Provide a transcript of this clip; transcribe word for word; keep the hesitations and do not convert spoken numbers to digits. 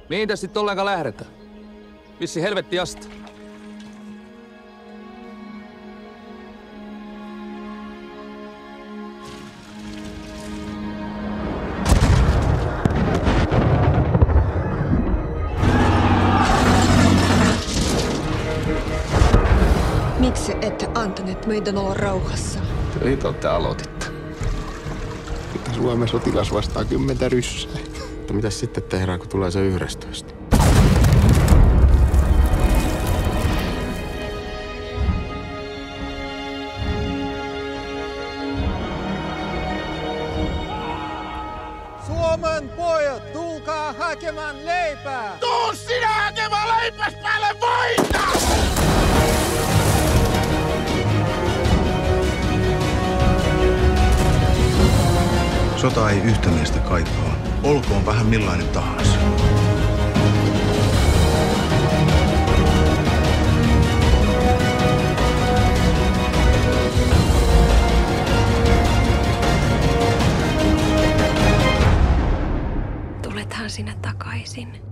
Mihin tässä sitten ollenkaan lähdetään? Vissi helvetti asti. Miksi ette antaneet meidän olla rauhassa? Töitä te aloititte. Mutta Suomen sotilas vastaa kymmentä ryssää. Mutta mitäs sitten tehdään, kun tulee se yhdestoista? Suomen pojat, tulkaa hakemaan leipää! Tuu sinä hakemaan leipäs päälle voita! Sota ei yhtenäistä kaipaa. Olkoon vähän millainen tahansa. Tulethan sinä takaisin.